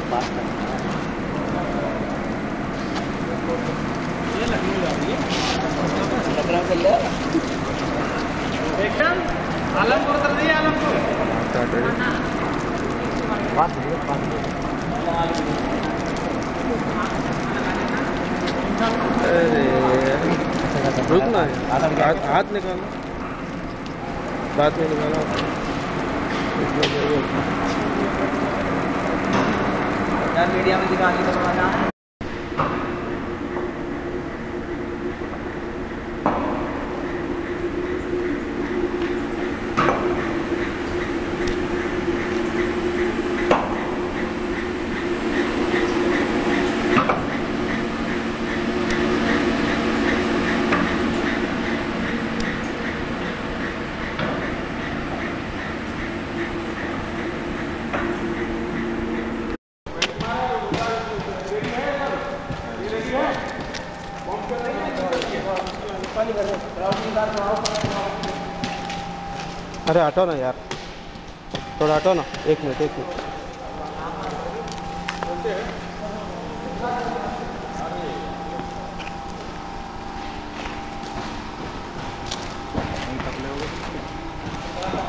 ये लखनऊ जा रही है, लखनऊ चल रहा है एकदम आलमपुर उतर रही है, आलमपुर रुकना है, हाथ निकालो, बात में निकालो यार, मीडिया में दिखाने को बताना है। अरे हटो ना यार, थोड़ा हटो ना, एक मिनट एक मिनट।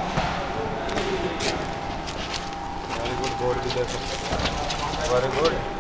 वेरी गुड, बोर्ड भी देखो, वेरी गुड।